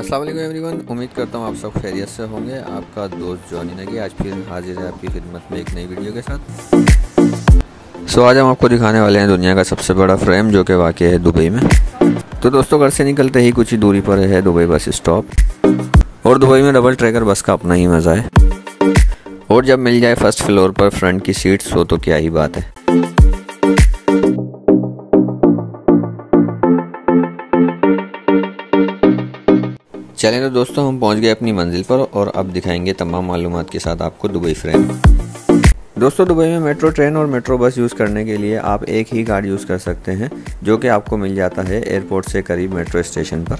अस्सलाम वालेकुम एवरीवन, उम्मीद करता हूँ आप सब खैरियत से होंगे। आपका दोस्त जॉनी नगी आज फिर हाजिर है आपकी खिदमत में एक नई वीडियो के साथ। आज हम आपको दिखाने वाले हैं दुनिया का सबसे बड़ा फ्रेम जो कि वाक़ है दुबई में। तो दोस्तों, घर से निकलते ही कुछ ही दूरी पर है दुबई बस स्टॉप, और दुबई में डबल ट्रैकर बस का अपना ही मज़ा है। और जब मिल जाए फर्स्ट फ्लोर पर फ्रंट की सीट्स हो तो क्या ही बात है। चलें तो दोस्तों, हम पहुंच गए अपनी मंजिल पर और अब दिखाएंगे तमाम मालूमात के साथ आपको दुबई फ्रेम। दोस्तों, दुबई में मेट्रो ट्रेन और मेट्रो बस यूज़ करने के लिए आप एक ही कार्ड यूज़ कर सकते हैं जो कि आपको मिल जाता है एयरपोर्ट से करीब मेट्रो स्टेशन पर।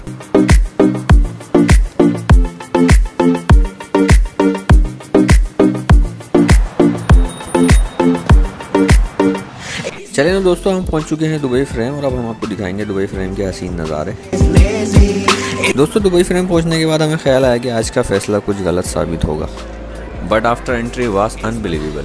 चलिए ना दोस्तों, हम पहुंच चुके हैं दुबई फ्रेम और अब हम आपको दिखाएंगे दुबई फ्रेम के हसीन नज़ारे। दोस्तों, दुबई फ्रेम पहुंचने के बाद हमें ख्याल आया कि आज का फैसला कुछ गलत साबित होगा, but after entry was unbelievable.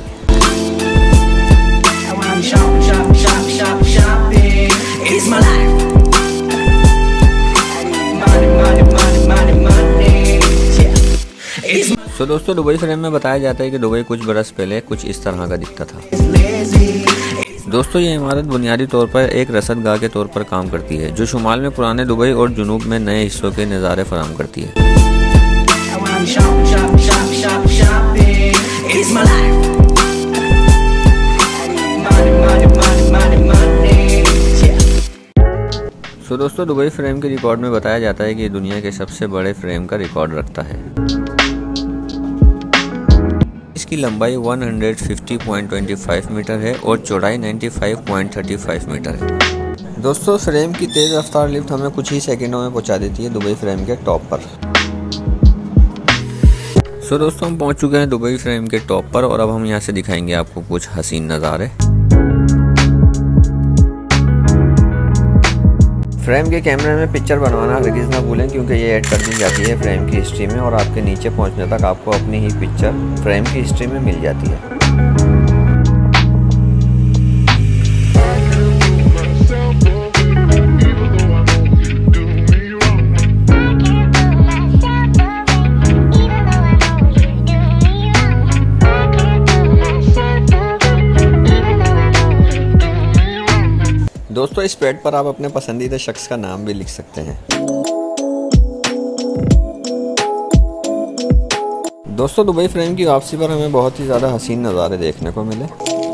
तो दोस्तों, दुबई फ्रेम में बताया जाता है कि दुबई कुछ बरस पहले कुछ इस तरह का दिखता था। दोस्तों, ये इमारत बुनियादी तौर पर एक रसदगाह के तौर पर काम करती है जो शुमाल में पुराने दुबई और जुनूब में नए हिस्सों के नज़ारे फराहम करती है। तो दोस्तों, दुबई फ्रेम के रिकॉर्ड में बताया जाता है कि दुनिया के सबसे बड़े फ्रेम का रिकॉर्ड रखता है। इसकी लंबाई 150.25 मीटर है और चौड़ाई 95.35 मीटर है। दोस्तों, फ्रेम की तेज़ रफ्तार लिफ्ट हमें कुछ ही सेकंडों में पहुंचा देती है दुबई फ्रेम के टॉप पर। दोस्तों, हम पहुंच चुके हैं दुबई फ्रेम के टॉप पर और अब हम यहां से दिखाएंगे आपको कुछ हसीन नज़ारे। फ्रेम के कैमरे में पिक्चर बनवाना हरगिज़ ना भूलें, क्योंकि ये ऐड कर दी जाती है फ्रेम की हिस्ट्री में और आपके नीचे पहुंचने तक आपको अपनी ही पिक्चर फ्रेम की हिस्ट्री में मिल जाती है। दोस्तों, इस पैड पर आप अपने पसंदीदा शख्स का नाम भी लिख सकते हैं। दोस्तों, दुबई फ्रेम की वापसी पर हमें बहुत ही ज़्यादा हसीन नज़ारे देखने को मिले।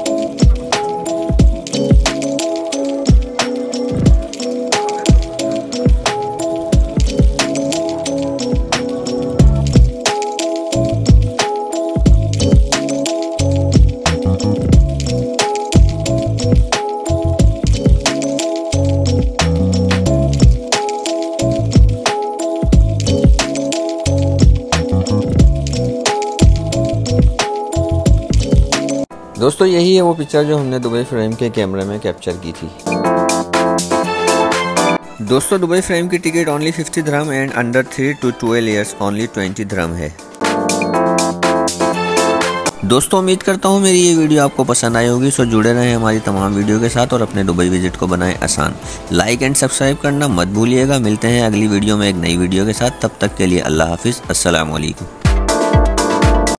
दोस्तों, यही है वो पिक्चर जो हमने दुबई फ्रेम के कैमरे में कैप्चर की थी। दोस्तों, दुबई फ्रेम की टिकट ओनली 50 दिरहम and under 3 to 12 years only 20 दिरहम है। दोस्तों, उम्मीद करता हूँ मेरी ये वीडियो आपको पसंद आई होगी। सो जुड़े रहें हमारी तमाम वीडियो के साथ और अपने दुबई विजिट को बनाएं आसान। लाइक एंड सब्सक्राइब करना मत भूलिएगा। मिलते हैं अगली वीडियो में एक नई वीडियो के साथ। तब तक के लिए अल्लाह हाफिज़। अस्सलाम वालेकुम।